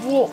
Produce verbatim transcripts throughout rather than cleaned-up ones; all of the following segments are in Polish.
Ło!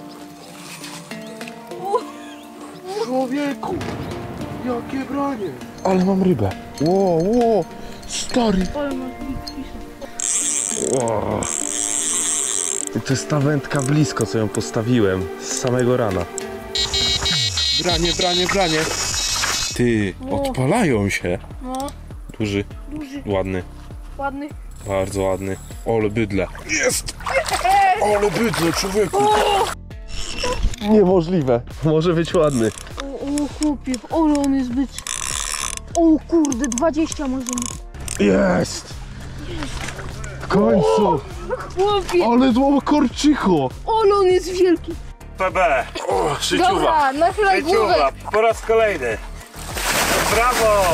Człowieku! Jakie branie! Ale mam rybę. Ło, ło! Stary! Ale masz big fisha. Ło. I to jest ta wędka blisko, co ją postawiłem z samego rana. Branie, branie, branie! Ty, odpalają się! No, Duży, duży, ładny, ładny. bardzo ładny. Ole bydle. Jest! Ole bydle, człowieku! Niemożliwe. Może być ładny. O, o chłopie, ale on jest być. O kurde, dwadzieścia może mieć. Jest! W końcu! Chłopie, Ale zło korczycho! ale on jest wielki. P B. O, życiowa! Dobra, nachylaj głowę. Życiowa, po raz kolejny. Brawo!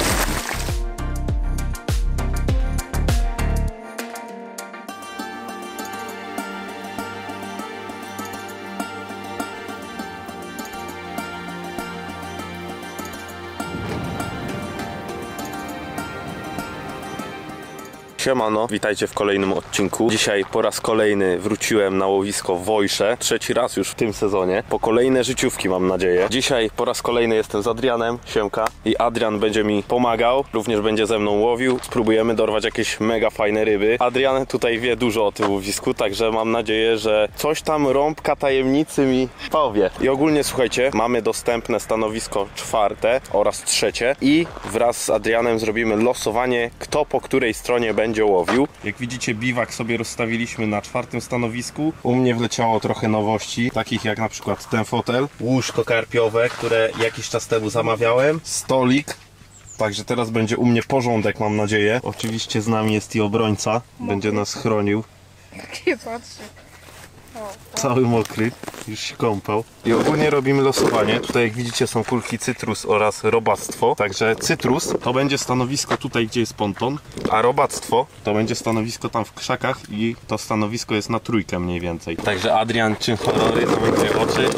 Siemano, witajcie w kolejnym odcinku. Dzisiaj po raz kolejny wróciłem na łowisko w Wojsze. Trzeci raz już w tym sezonie. Po kolejne życiówki, mam nadzieję. Dzisiaj po raz kolejny jestem z Adrianem, Siemka. I Adrian będzie mi pomagał, również będzie ze mną łowił. Spróbujemy dorwać jakieś mega fajne ryby. Adrian tutaj wie dużo o tym łowisku, także mam nadzieję, że coś tam rąbka tajemnicy mi powie. I ogólnie słuchajcie, mamy dostępne stanowisko czwarte oraz trzecie i wraz z Adrianem zrobimy losowanie, kto po której stronie będzie łowił. Jak widzicie, biwak sobie rozstawiliśmy na czwartym stanowisku. U mnie wleciało trochę nowości, takich jak na przykład ten fotel, łóżko karpiowe, które jakiś czas temu zamawiałem, stolik. Także teraz będzie u mnie porządek, mam nadzieję. Oczywiście z nami jest i obrońca, będzie nas chronił. Nie patrzę. Cały mokry, już się kąpał. I ogólnie robimy losowanie. Tutaj jak widzicie są kulki cytrus oraz robactwo. Także cytrus to będzie stanowisko tutaj, gdzie jest ponton, a robactwo to będzie stanowisko tam w krzakach i to stanowisko jest na trójkę mniej więcej. Także Adrian, czym honory, zamykaj oczy.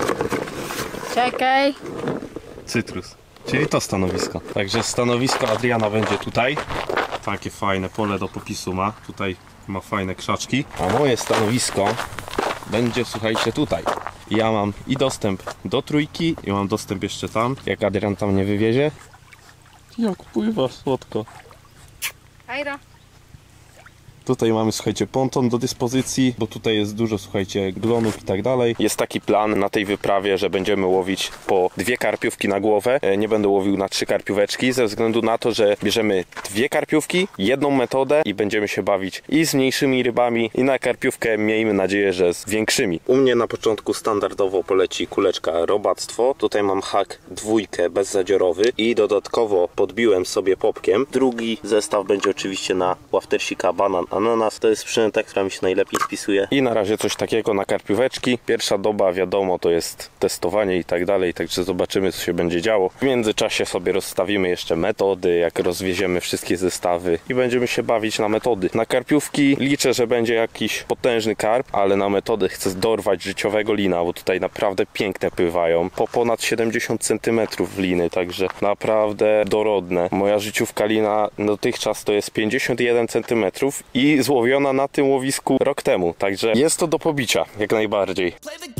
Czekaj. Cytrus, czyli to stanowisko. Także stanowisko Adriana będzie tutaj. Takie fajne pole do popisu ma. Tutaj ma fajne krzaczki. A moje stanowisko będzie, słuchajcie, tutaj. Ja mam i dostęp do trójki i mam dostęp jeszcze tam, jak Adrian tam nie wywiezie. Jak pływa słodko. Hajra. Tutaj mamy, słuchajcie, ponton do dyspozycji, bo tutaj jest dużo, słuchajcie, glonów i tak dalej. Jest taki plan na tej wyprawie, że będziemy łowić po dwie karpiówki na głowę. Nie będę łowił na trzy karpióweczki, ze względu na to, że bierzemy dwie karpiówki, jedną metodę i będziemy się bawić i z mniejszymi rybami, i na karpiówkę miejmy nadzieję, że z większymi. U mnie na początku standardowo poleci kuleczka robactwo. Tutaj mam hak dwójkę bezzadziorowy i dodatkowo podbiłem sobie popkiem. Drugi zestaw będzie oczywiście na łaftersika banan ananas. To jest przynęta, która mi się najlepiej spisuje. I na razie coś takiego na karpióweczki. Pierwsza doba, wiadomo, to jest testowanie i tak dalej, także zobaczymy, co się będzie działo. W międzyczasie sobie rozstawimy jeszcze metody, jak rozwieziemy wszystkie zestawy i będziemy się bawić na metody. Na karpiówki liczę, że będzie jakiś potężny karp, ale na metody chcę dorwać życiowego lina, bo tutaj naprawdę piękne pływają. Po ponad siedemdziesiąt centymetrów liny, także naprawdę dorodne. Moja życiówka lina dotychczas to jest pięćdziesiąt jeden centymetrów i złowiona na tym łowisku rok temu, także jest to do pobicia, jak najbardziej.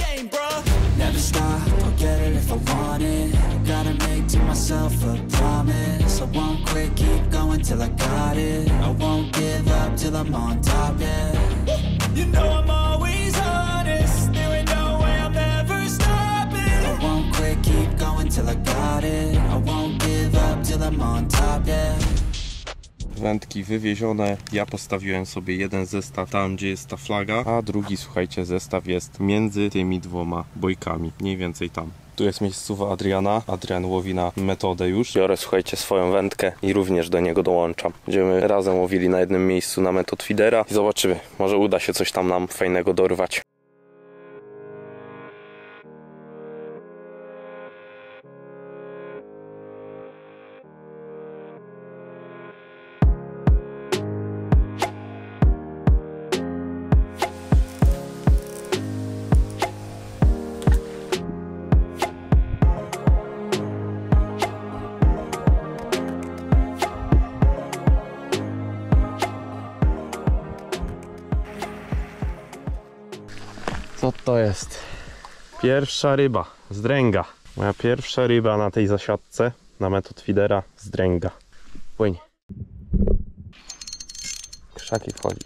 Wędki wywiezione, ja postawiłem sobie jeden zestaw tam, gdzie jest ta flaga, a drugi, słuchajcie, zestaw jest między tymi dwoma bojkami, mniej więcej tam. Tu jest miejscowa Adriana, Adrian łowi na metodę już. Biorę, słuchajcie, swoją wędkę i również do niego dołączam. Będziemy razem łowili na jednym miejscu na metod feedera i zobaczymy, może uda się coś tam nam fajnego dorwać. Co to jest? Pierwsza ryba z dręga. Moja pierwsza ryba na tej zasiadce, na metod feedera z dręga. Płyń. Krzaki wchodzi.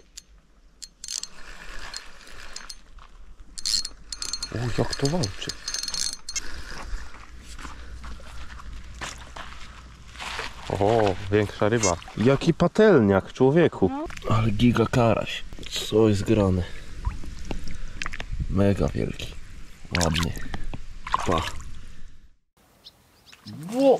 Uj, jak to walczy. O, większa ryba. Jaki patelniak, człowieku. No. Ale giga karaś. Co jest grane? Mega wielki. Ładny. Pa. Ło!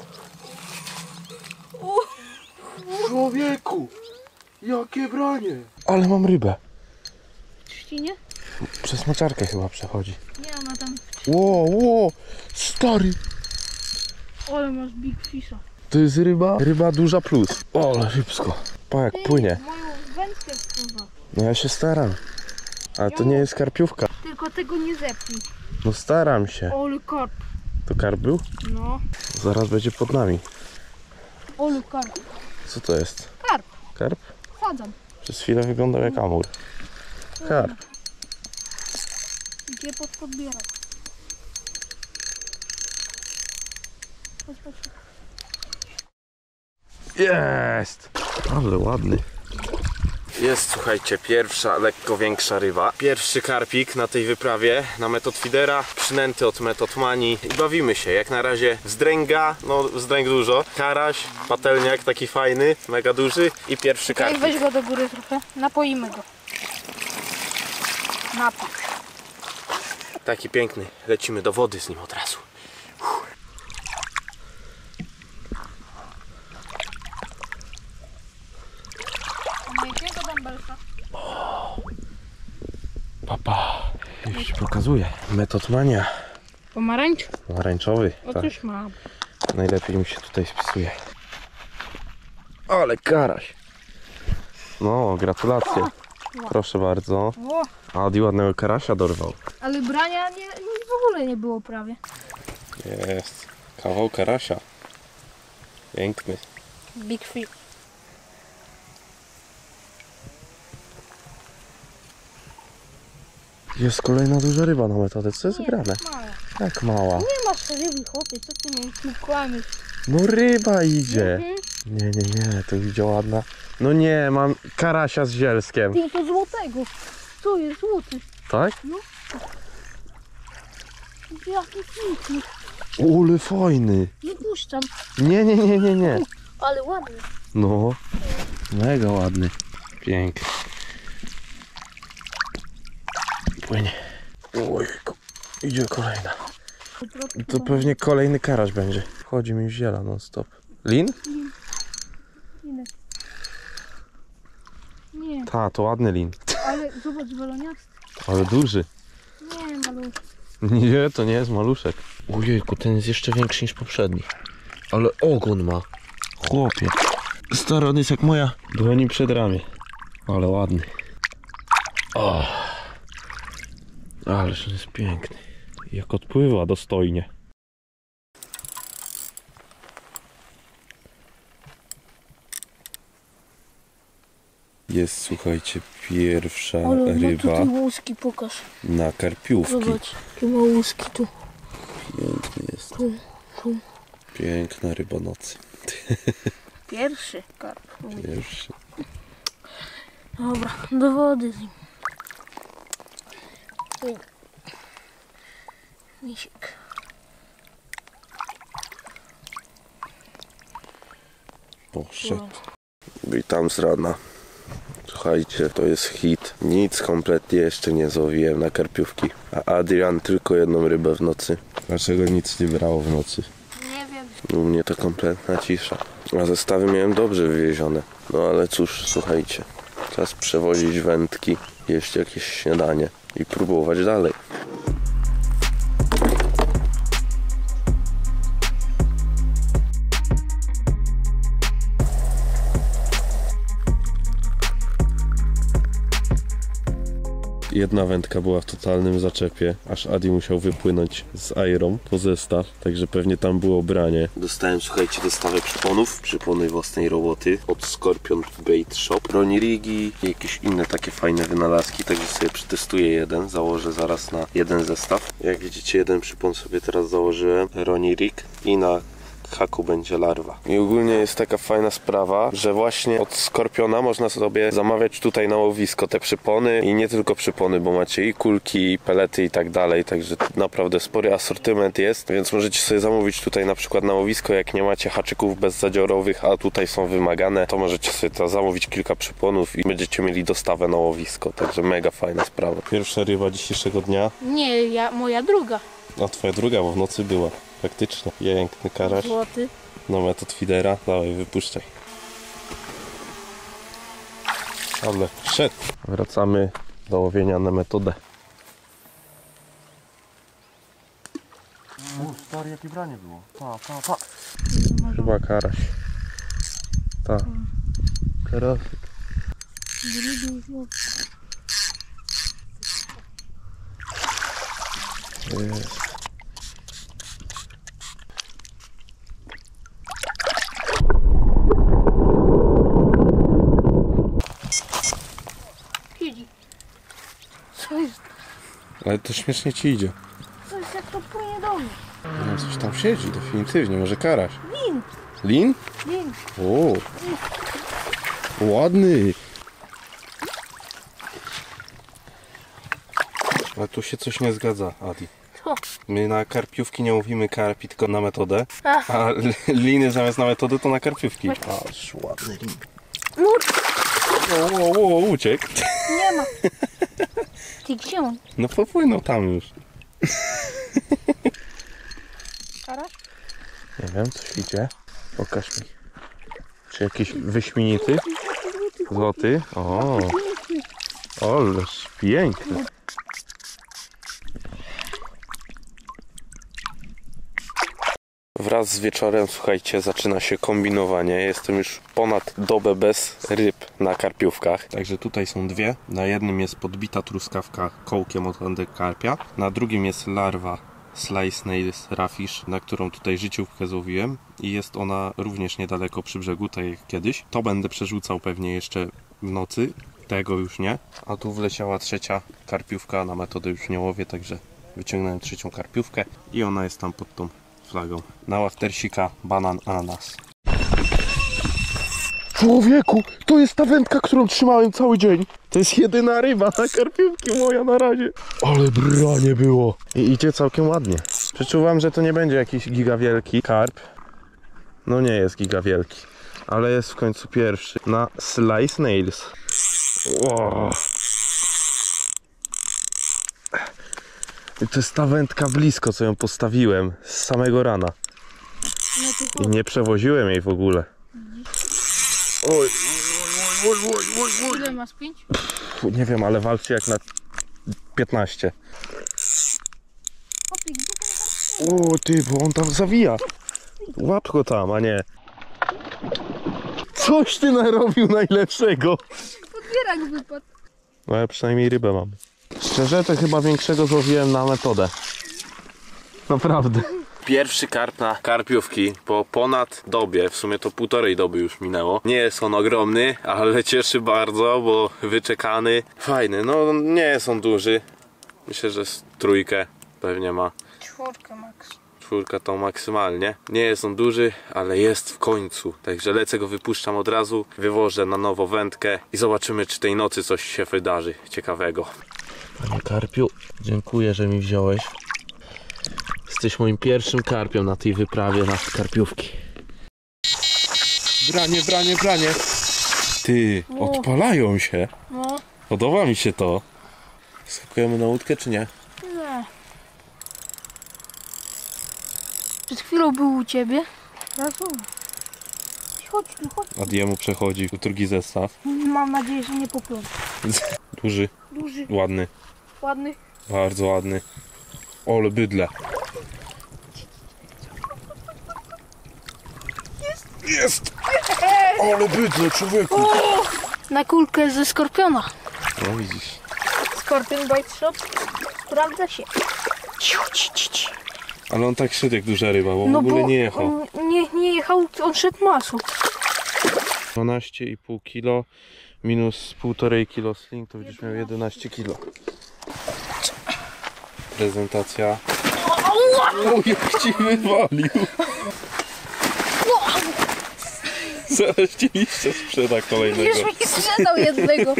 Człowieku! Jakie branie! Ale mam rybę. Trzcinie? Przez moczarkę chyba przechodzi. Nie, ona tam... Ło, ło! Stary! Ale masz big fisha. To jest ryba? Ryba duża plus. O, ale rybsko. Pa jak płynie. Moją wędkę wpływa. No ja się staram. Ale to nie jest karpiówka. Tylko tego nie zepnij. No staram się. Ole karp. To karp był? No. Zaraz będzie pod nami. Ole karp. Co to jest? Karp. Karp? Sadzam. Przez chwilę wyglądał jak amur. Karp. Gdzie pod podbierać? Chodź, chodź. Jest! Ale ładny. Jest, słuchajcie, pierwsza, lekko większa ryba. Pierwszy karpik na tej wyprawie, na metod feedera, przynęty od metod mani. I bawimy się, jak na razie wzdręga, no wzdręg dużo, karaś, patelniak taki fajny, mega duży i pierwszy Ej, karpik. weź go do góry trochę. Napoimy go. Napój. Taki piękny, lecimy do wody z nim od razu. Jakiego dumbbellsa? Papa, już ci pokazuję. Metod mania. Pomarańcz? Pomarańczowy. Otóż Tak. mam. Najlepiej mi się tutaj spisuje. Ale karaś. No, gratulacje. Proszę bardzo. O, Adi ładnego karasia dorwał. ale brania nie, nie, w ogóle nie było prawie. Jest. Kawał karasia. Piękny. Big fish. Jest kolejna duża ryba na metodę. Co jest Nie, grane? mała. Jak mała? Nie masz ryby, chłopie, co ty mnie tu kłamiesz? No ryba idzie. Mhm. Nie, nie, nie. To idzie ładna. No nie, mam karasia z zielskiem. Ty, to złotego. Co jest złoty? Tak? Jaki piękny. Ule fajny. Nie puszczam, Nie, nie, nie, nie, nie. ale ładny. No. Mega ładny. Piękny. Płynie. Ojku. Idzie kolejna. I to pewnie kolejny karaś będzie. Chodzi mi w ziela non stop. Lin? Ile? Nie, Ta, to ładny lin. ale zobacz, baloniasty. Ale duży. Nie, maluch. Nie, to nie jest maluszek. Ojejku, ten jest jeszcze większy niż poprzedni. Ale ogon ma. Chłopie. Stary, on jest jak moja dłoni przed ramię. Ale ładny. O. Ależ on jest piękny. Jak odpływa dostojnie. Jest, słuchajcie, pierwsza Ale no ryba tutaj łuski, pokaż. na karpiówki. Zobacz, jakie ma łuski tu. Piękny jest. Tu, tu. Piękna ryba nocy. Pierwszy karp. Pierwszy. Dobra, do wody z nim. U. Misiek. Poszedł. Witam z rana. Słuchajcie, to jest hit. Nic kompletnie jeszcze nie złowiłem na karpiówki. A Adrian tylko jedną rybę w nocy. Dlaczego nic nie brało w nocy? Nie wiem. U mnie to kompletna cisza. A zestawy miałem dobrze wywiezione. No ale cóż, słuchajcie. Czas przewozić wędki, jeść jakieś śniadanie i próbować dalej. Jedna wędka była w totalnym zaczepie, aż Adi musiał wypłynąć z Airą po zestaw, także pewnie tam było branie. Dostałem, słuchajcie, dostawę przyponów, przypony własnej roboty od Scorpion Bait Shop, Roni Rigi i jakieś inne takie fajne wynalazki, także sobie przetestuję jeden, założę zaraz na jeden zestaw. Jak widzicie, jeden przypon sobie teraz założyłem, Roni Rig, i na haku będzie larwa. I ogólnie jest taka fajna sprawa, że właśnie od Skorpiona można sobie zamawiać tutaj na łowisko te przypony i nie tylko przypony, bo macie i kulki, i pelety i tak dalej, także naprawdę spory asortyment jest, więc możecie sobie zamówić tutaj na przykład na łowisko, jak nie macie haczyków bezzadziorowych, a tutaj są wymagane, to możecie sobie to zamówić kilka przyponów i będziecie mieli dostawę na łowisko, także mega fajna sprawa. Pierwsza ryba dzisiejszego dnia. Nie, ja, moja druga. A twoja druga, bo w nocy była. Faktycznie. Piękny karaś. Złoty. No metod feedera. Dawaj, wypuszczaj. Ale szedł. Wracamy do łowienia na metodę. O, stary, jakie branie było. Pa, pa, pa. Chyba karaś. Ta. Karasek. Jest. Siedzi. Co jest? Ale to śmiesznie ci idzie. Co jest, jak to płynie do mnie? No, coś tam siedzi, definitywnie. Może karaś. Lin. Lin? Lin. O, ładny. Ale tu się coś nie zgadza, Adi. Co? My na karpiówki nie mówimy karpi, tylko na metodę. Ach. A liny zamiast na metody to na karpiówki. Aż ładny lin. No, O, o, o, uciekł. nie ma. Ty gdzie on? No popłynął tam już. Karaś? Nie wiem, coś idzie. Pokaż mi. Czy jakiś wyśmienity? Złoty? O, ależ piękny. Wraz z wieczorem, słuchajcie, zaczyna się kombinowanie. Jestem już ponad dobę bez ryb na karpiówkach. Także tutaj są dwie. Na jednym jest podbita truskawka kołkiem od karpia. Na drugim jest larwa Slice Nails Rafish, na którą tutaj życiówkę złowiłem. I jest ona również niedaleko przy brzegu, tak jak kiedyś. To będę przerzucał pewnie jeszcze w nocy. Tego już nie. A tu wleciała trzecia karpiówka. Na metodę już nie łowię, także wyciągnąłem trzecią karpiówkę. I ona jest tam pod tą flagą. Na łaftersika banan ananas. Człowieku, to jest ta wędka, którą trzymałem cały dzień. To jest jedyna ryba na karpiówki moja na razie. Ale branie było. I idzie całkiem ładnie. Przeczuwam, że to nie będzie jakiś giga wielki karp. No nie jest giga wielki. Ale jest w końcu pierwszy. Na Slice Nails. Wow. I to jest ta wędka blisko, co ją postawiłem z samego rana. I nie przewoziłem jej w ogóle. Oj, oj, oj, oj, oj, oj. Ile masz? Pięć? Pff, nie wiem, ale walczy jak na piętnaście. O ty, bo on tam zawija. Łap go tam, a nie. Coś ty narobił najlepszego. Podbierak wypadł. No ale przynajmniej rybę mam. Szczerze, to chyba większego złowiłem na metodę. Naprawdę. Pierwszy karp na karpiówki po ponad dobie, w sumie to półtorej doby już minęło. Nie jest on ogromny, ale cieszy bardzo, bo wyczekany. Fajny, no nie jest on duży. Myślę, że z trójkę pewnie ma. Czwórka max. Czwórka to maksymalnie. Nie jest on duży, ale jest w końcu. Także lecę go, wypuszczam od razu, wywożę na nowo wędkę i zobaczymy, czy tej nocy coś się wydarzy ciekawego. Panie karpiu, dziękuję, że mi wziąłeś. Jesteś moim pierwszym karpiem na tej wyprawie na karpiówki. Branie, branie, branie. Ty, O. odpalają się. No. Podoba mi się to. Skakujemy na łódkę, czy nie? Nie. Przed chwilą był u ciebie. Teraz u. Chodź tu, chodź. Adiemu przechodzi drugi zestaw. Mam nadzieję, że nie poplął. Duży, Duży, ładny, ładny. bardzo ładny. Ole bydle. Jest! Jest! Ole bydle, człowieku! Na kulkę ze skorpiona. No widzisz. Scorpion Bite Shop sprawdza się. Ale on tak szedł jak duża ryba, bo No w ogóle bo nie jechał. on nie, nie jechał, on szedł masą. dwanaście i pół kilo minus półtorej kilo sling, to będziesz miał jedenaście kilo. Prezentacja. O, jak ci wywalił! Zaraz ci liście sprzeda kolejnego. Już mi sprzedał jednego.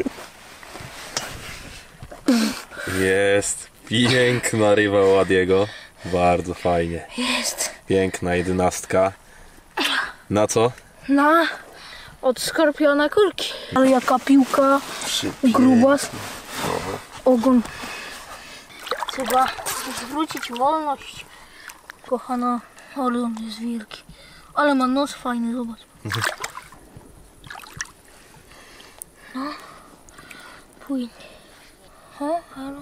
Jest piękna ryba Ładiego. Bardzo fajnie. Jest. Piękna jedenastka. Na co? Na od skorpiona kurki. Ale jaka piłka, grubas, ogon. Trzeba zwrócić wolność. Kochana, ale on jest wielki. Ale ma nos fajny, zobacz. No, płynie. O, halo.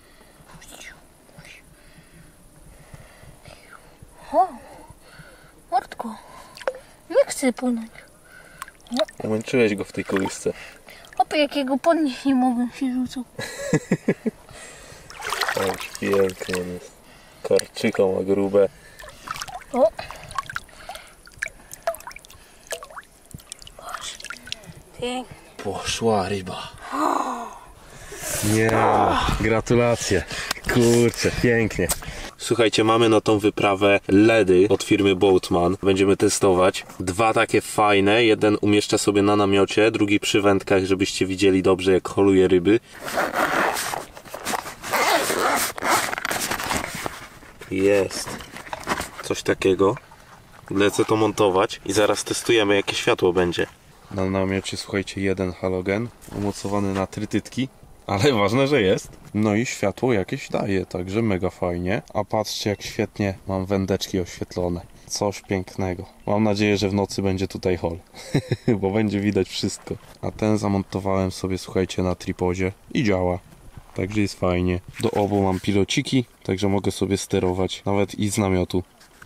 O, Mordko, nie chcę płynąć. Umęczyłeś go w tej kołysce. Opie, jakiego podnieść nie mogłem, się rzucał. Ależ piękny on jest. Karczyko ma grube. O. Pięknie. Poszła ryba. Nie, gratulacje. Kurczę, pięknie. Słuchajcie, mamy na tą wyprawę ledy od firmy Boatman. Będziemy testować. Dwa takie fajne. Jeden umieszczę sobie na namiocie, drugi przy wędkach, żebyście widzieli dobrze, jak holuje ryby. Jest coś takiego. Lecę to montować i zaraz testujemy, jakie światło będzie. Na namiocie, słuchajcie, jeden halogen umocowany na trytytki, ale ważne, że jest. No i światło jakieś daje, także mega fajnie. A patrzcie, jak świetnie mam wędeczki oświetlone. Coś pięknego. Mam nadzieję, że w nocy będzie tutaj hol, bo będzie widać wszystko. A ten zamontowałem sobie, słuchajcie, na tripodzie i działa. Także jest fajnie. Do obu mam pilociki, także mogę sobie sterować nawet i z namiotu.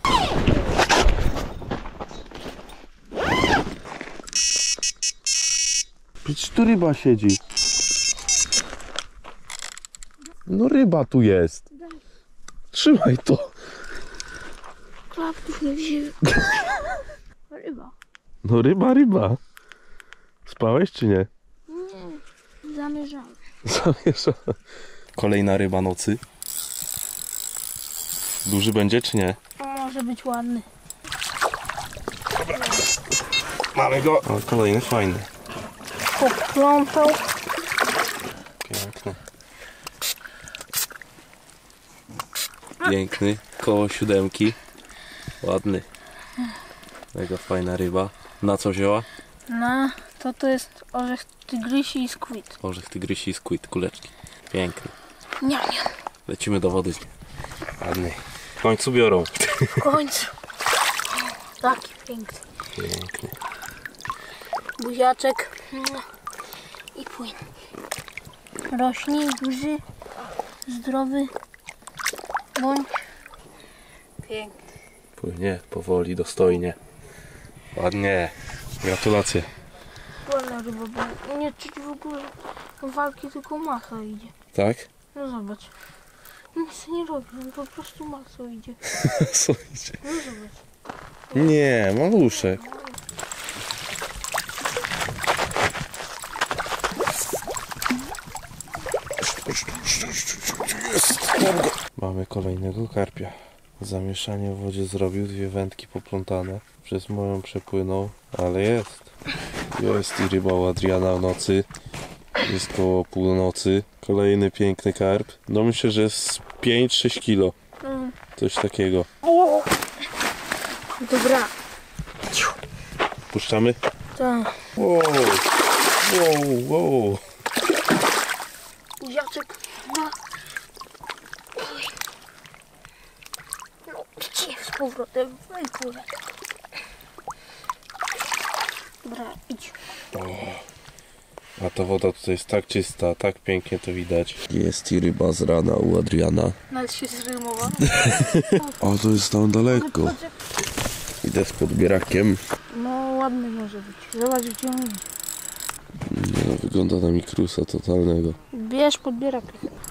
Przecież tu ryba siedzi. No ryba tu jest. Trzymaj to. Klapków nie wzięły. Ryba. No ryba, ryba. Spałeś czy nie? Nie, zamierzamy. Zamierzam. Kolejna ryba nocy. Duży będzie czy nie? Może być ładny. Mamy go. O, kolejny fajny. Poplątał. Piękny. Piękny. Koło siódemki. Ładny. Mega fajna ryba. Na co wzięła? No, to to jest orzech tygrysi i squid. Orzech tygrysi i squid, kuleczki. Piękny. Niam, niam. Lecimy do wody z nim. Ładny. W końcu biorą. W końcu. Taki piękny. Piękny. Buziaczek. I płyn. Rośnij, duży, zdrowy, bądź piękny. Płynie powoli, dostojnie. Ładnie. Gratulacje. Ładna ryba, bo nie czuć w ogóle walki, tylko masa idzie. Tak? No zobacz. Nic nie robi, on po prostu masą idzie. Co idzie? No zobacz. Nie, maluszek. Mamy kolejnego karpia. Zamieszanie w wodzie zrobił, dwie wędki poplątane. Przez moją przepłynął, ale jest. Jest i ryba u Adriana w nocy. Jest koło północy. Kolejny piękny karp. No myślę, że jest pięć sześć kilo. Mm. Coś takiego. O! Dobra. Puszczamy? Tak. Wow, wow, wow. Buziaczek na... No, gdzie z powrotem? Wypływaj. Dobra, idź. A ta woda tutaj jest tak czysta, tak pięknie to widać. Jest i ryba z rana u Adriana. Nawet się zrymował. O, to jest tam daleko. Idę z podbierakiem. No ładny może być. Zobacz gdzie on idzie. No, wygląda na mikrusa totalnego. Bierz podbierak.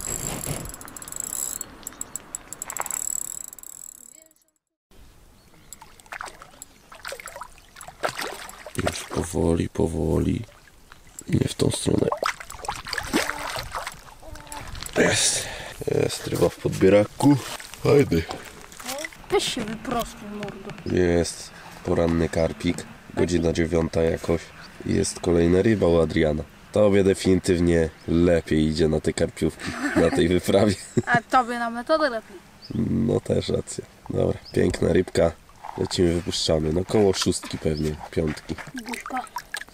Już powoli, powoli. Nie w tą stronę. Jest. Jest ryba w podbieraku. Fajny. Weź się wyprostuj, mordo. Jest poranny karpik. Godzina dziewiąta jakoś. I jest kolejna ryba u Adriana. Tobie definitywnie lepiej idzie na te karpiówki. Na tej wyprawie. A tobie na metodę lepiej. No też racja. Dobra, piękna rybka. Lecimy, wypuszczamy. No koło szóstki pewnie, piątki. Buźka.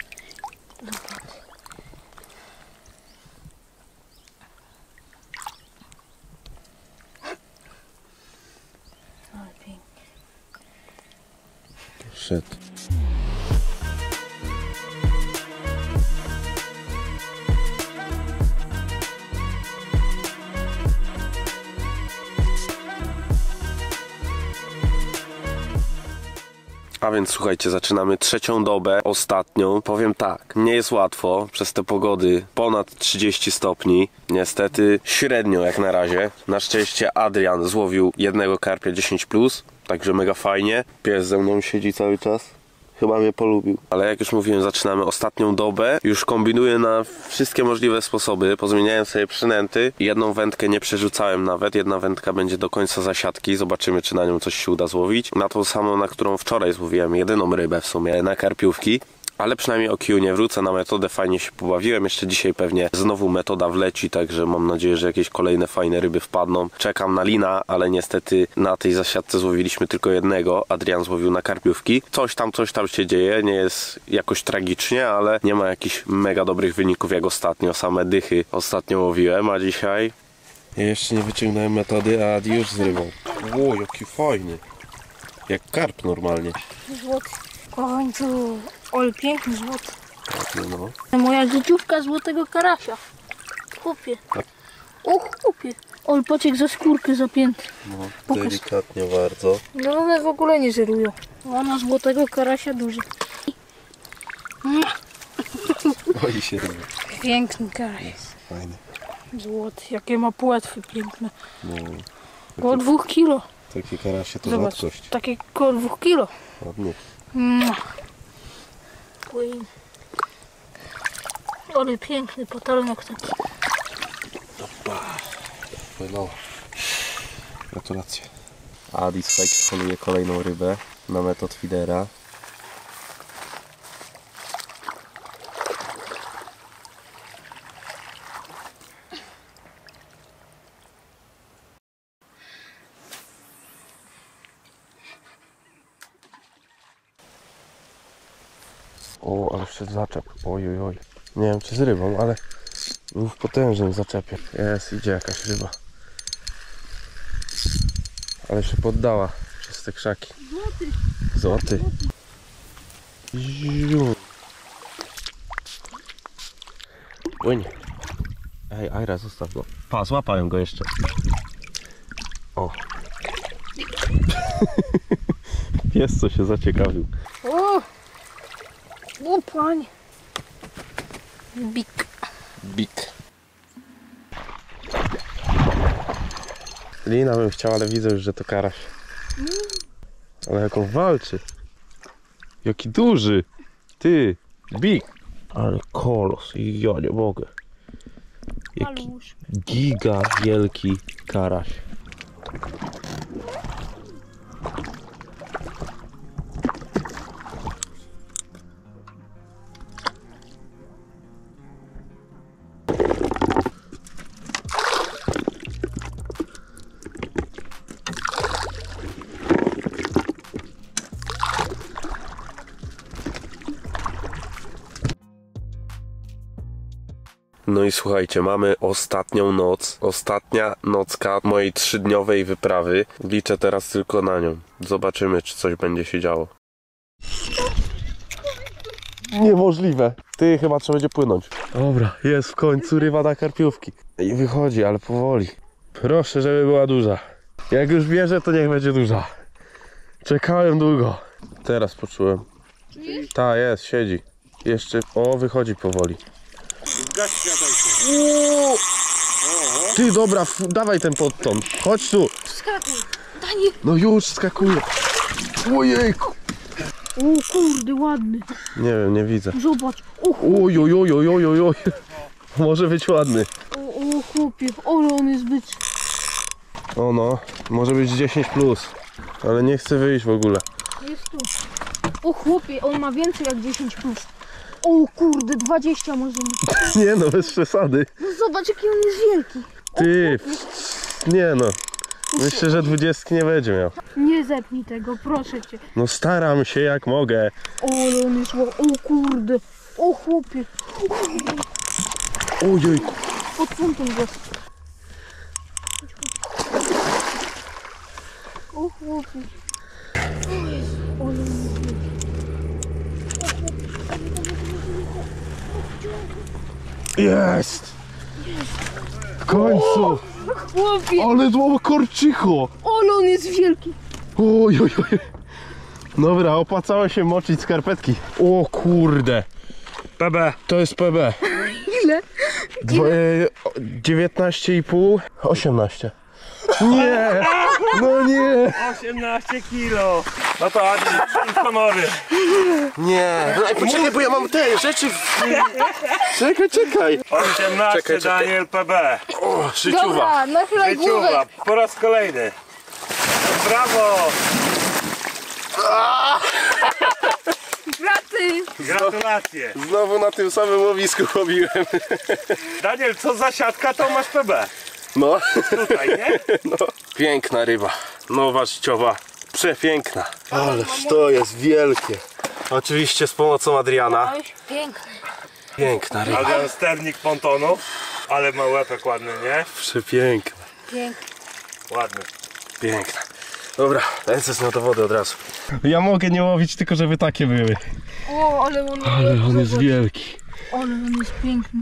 Ale pięknie. Szedł. A więc słuchajcie, zaczynamy trzecią dobę, ostatnią. Powiem tak, nie jest łatwo przez te pogody, ponad trzydzieści stopni. Niestety średnio jak na razie. Na szczęście Adrian złowił jednego karpia dziesięć plus, także mega fajnie. Pies ze mną siedzi cały czas. Chyba mnie polubił. Ale jak już mówiłem, zaczynamy ostatnią dobę. Już kombinuję na wszystkie możliwe sposoby. Pozmieniałem sobie przynęty. Jedną wędkę nie przerzucałem nawet. Jedna wędka będzie do końca zasiadki. Zobaczymy, czy na nią coś się uda złowić. Na tą samą, na którą wczoraj złowiłem jedyną rybę w sumie, na karpiówki. Ale przynajmniej o kiju nie wrócę na metodę, fajnie się pobawiłem. Jeszcze dzisiaj pewnie znowu metoda wleci, także mam nadzieję, że jakieś kolejne fajne ryby wpadną. Czekam na lina, ale niestety na tej zasiadce złowiliśmy tylko jednego. Adrian złowił na karpiówki. Coś tam, coś tam się dzieje, nie jest jakoś tragicznie, ale nie ma jakichś mega dobrych wyników jak ostatnio. Same dychy ostatnio łowiłem, a dzisiaj... Ja jeszcze nie wyciągnąłem metody, a Adi już z rybą. Ło, jaki fajny. Jak karp normalnie. Złoty. W końcu. Oj, piękny złoty. No. Moja życiówka złotego karasia. Chłopie. O chłopie. Oj, pociek za skórkę zapięty. No, Pokaż. delikatnie bardzo. No one w ogóle nie żerują. Ona złotego karasia duży. Boi się ryby. Piękny karaś. Fajny. Złoty. Jakie ma płetwy piękne. No, Koło dwóch kilo. takie karasie to Zobacz. rzadkość. Takie koło dwóch kilo. Ładnie. Mm. Oj. Ale piękny patelnek taki. Opa. Płynął. Gratulacje. Adi, słuchajcie, poluje kolejną rybę na metod feedera. O, ale wszedł zaczep. Oj, oj, oj. Nie wiem, czy z rybą, ale był w potężnym zaczepie. Jest, idzie jakaś ryba. Ale się poddała przez te krzaki. Złoty. Złoty. Ziu. Płyń. Ej, Ajra, zostaw go. Pa, złapałem go jeszcze. O. Pies co się zaciekawił. O! O panie. Bik. Bik. Lina bym chciał, ale widzę już, że to karaś. Ale jak on walczy. Jaki duży. Ty. Bik. Ale kolos. Ja nie mogę. Jaki Malusz. giga wielki karaś. No i słuchajcie, mamy ostatnią noc, ostatnia nocka mojej trzydniowej wyprawy. Liczę teraz tylko na nią. Zobaczymy, czy coś będzie się działo. Niemożliwe. Ty, chyba trzeba będzie płynąć. Dobra, jest w końcu ryba na karpiówki. I wychodzi, ale powoli. Proszę, żeby była duża. Jak już bierze, to niech będzie duża. Czekałem długo. Teraz poczułem. Ta jest, siedzi. Jeszcze, o, wychodzi powoli. Gaś światełko. Uuu, Ty, dobra, f- dawaj ten podton. Chodź tu. skakuj. Daniel. No już skakuję. Ojejku. O kurde, ładny. Nie wiem, nie widzę. Zobacz. O, Oj, oj, oj, oj, oj, oj, oj. Może być ładny. o, o chłopie, ale on jest być. O no, może być dziesięć plus. Ale nie chce wyjść w ogóle. Jest tu. O chłopie, on ma więcej jak dziesięć plus. O kurde, dwadzieścia może mieć. Nie no, bez przesady. No zobacz jaki on jest wielki. Ty, nie no. Myślę, że dwudziestki nie będzie miał. Nie zepnij tego, proszę cię. No staram się jak mogę. O, ale on jest ła- O kurde. O chłopie. Ojej. Pod punktem go. O chłopie. O Jezu, ale on jest wielki. Jest! W końcu! Chłopie, Ale to korczycho! ale on jest wielki. Oj, oj, oj. Dobra, opłacało się moczyć skarpetki. O kurde. P B. To jest P B. Ile? Dwa, e, dziewiętnaście i pół. osiemnaście. Nie! No nie! osiemnaście kilo. No to Adi, honory. Nie! No, poczekaj, bo ja mam te rzeczy w... Czekaj, czekaj! osiemnaście Czekaj, czekaj. Daniel P B. O, życiowa! Dobra, nachylaj głowę. Życiowa, po raz kolejny. Brawo! Braty. Gratulacje. Znowu na tym samym łowisku łowiłem. Daniel, co za siatka, to masz P B. No. Tutaj, nie? No. Piękna ryba. Nowa życiowa. Przepiękna. Ależ to jest wielkie. Oczywiście z pomocą Adriana. Piękny. Piękna ryba. Adrian sternik pontonu. Ale ma łepek ładny, nie? Przepiękna. Piękny. Ładny. Piękna. Dobra, lecę z nią do wody od razu. Ja mogę nie łowić, tylko żeby takie były. O, ale on, Ale on jest wielki. ale on jest piękny.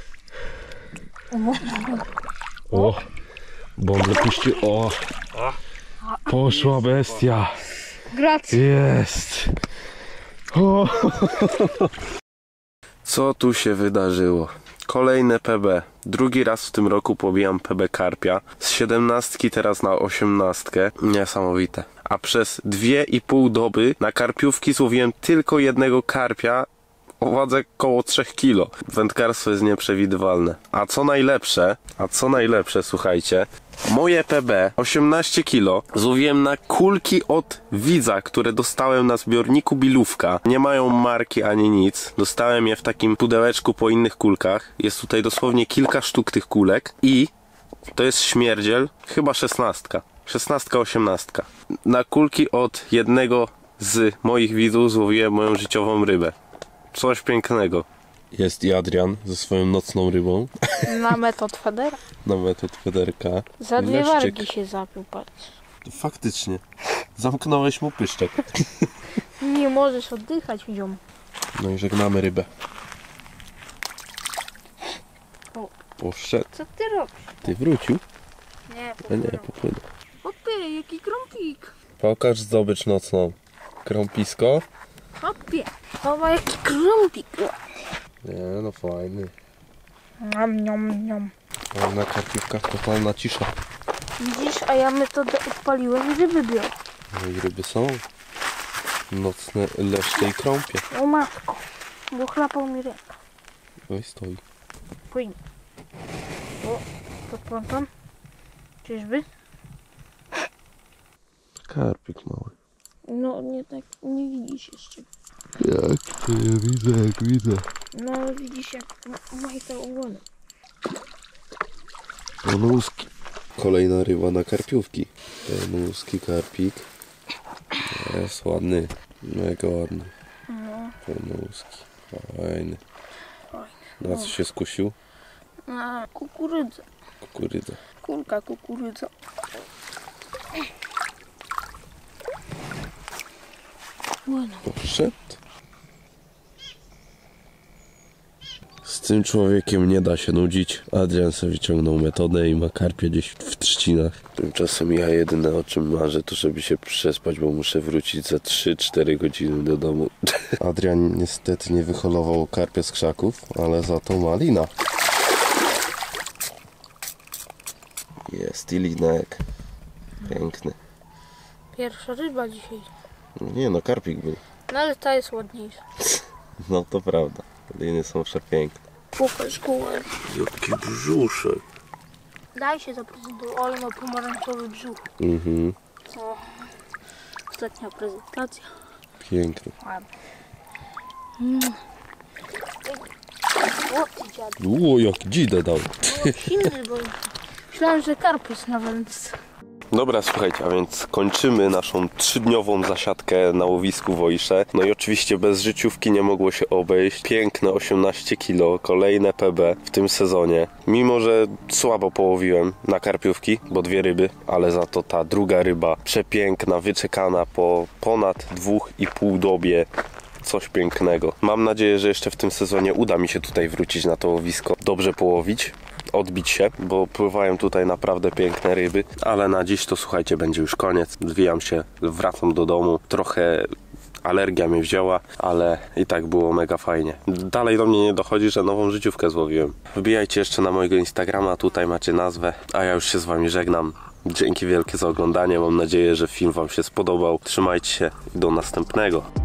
O, O, bąble puścił. O, poszła bestia. gracie. Jest. O. Co tu się wydarzyło? Kolejne P B. Drugi raz w tym roku pobijam P B karpia. Z siedemnastki teraz na osiemnastkę. Niesamowite. A przez dwie i pół doby na karpiówki złowiłem tylko jednego karpia o wadze koło trzech kilo. Wędkarstwo jest nieprzewidywalne. A co najlepsze, a co najlepsze, słuchajcie, moje P B osiemnaście kilo złowiłem na kulki od widza, które dostałem na zbiorniku Bilówka. Nie mają marki ani nic. Dostałem je w takim pudełeczku po innych kulkach. Jest tutaj dosłownie kilka sztuk tych kulek i to jest śmierdziel, chyba szesnastka. szesnastka, osiemnastka. Na kulki od jednego z moich widzów złowiłem moją życiową rybę. Coś pięknego. Jest i Adrian ze swoją nocną rybą. Na metod Federa. Na metod Federka. Za dwie Leszczyk. wargi się zapił, patrz. Faktycznie. Zamknąłeś mu pyszczek. Nie możesz oddychać, ziom. No i żegnamy rybę. O. Poszedł. Co ty robisz? Ty wrócił? Nie, A nie, popłynął. Hopie, jaki krąpik. Pokaż zdobycz nocną. Krąpisko? Hopie. Zobacz, jaki krąpik. Nie, no fajny. Niam, niam, niam. Na karpiówkach totalna cisza. Widzisz, a ja metodę odpaliłem i ryby biorę. No i ryby są. Nocne leszcze i krąpie. O matko, bo chlapał mi ręka. Oj, stoi. Płynie. O, pod ponton. Czyżby? Karpik mały. No, nie tak, nie widzisz jeszcze. Jak to ja widzę, jak widzę. No, ale widzisz jak ma- majta ogonem. Penuski. Kolejna ryba na karpiówki. Penuski, karpik. Jest ładny. Mega ładny. No, Penuski. Fajny. fajnie. Na co się skusił? A, kukurydza. Kukurydza. Kulka kukurydza. Ładno. Poszedł. tym człowiekiem nie da się nudzić. Adrian sobie wyciągnął metodę i ma karpie gdzieś w trzcinach. Tymczasem ja jedyne o czym marzę to żeby się przespać, bo muszę wrócić za trzy cztery godziny do domu. Adrian niestety nie wyholował karpia z krzaków, ale za to ma lina. Jest i linek. Piękny. Pierwsza ryba dzisiaj. Nie no, karpik był. No ale ta jest ładniejsza. No to prawda. Liny są przepiękne. Pokaż kułę. Jaki brzuszek. Daj się zaprezentuj. Ale ma pomarańczowy brzuch. Mhm. Co? Ostatnia prezentacja. Piękny. Ładnie. Mm. O, ty dziadu. Ło, jak dzidę dał. No, silny, bo myślałem, że karp jest na wędce. Dobra, słuchajcie, a więc kończymy naszą trzydniową zasiadkę na łowisku Wojsze. No i oczywiście bez życiówki nie mogło się obejść. Piękne osiemnaście kilo, kolejne P B w tym sezonie. Mimo że słabo połowiłem na karpiówki, bo dwie ryby, ale za to ta druga ryba przepiękna, wyczekana po ponad dwóch i pół dobie. Coś pięknego. Mam nadzieję, że jeszcze w tym sezonie uda mi się tutaj wrócić na to łowisko, dobrze połowić, odbić się, bo pływają tutaj naprawdę piękne ryby, ale na dziś to słuchajcie, będzie już koniec. Zwijam się, wracam do domu. Trochę alergia mnie wzięła, ale i tak było mega fajnie. Dalej do mnie nie dochodzi, że nową życiówkę złowiłem. Wbijajcie jeszcze na mojego Instagrama, tutaj macie nazwę, a ja już się z wami żegnam. Dzięki wielkie za oglądanie, mam nadzieję, że film wam się spodobał. Trzymajcie się i do następnego.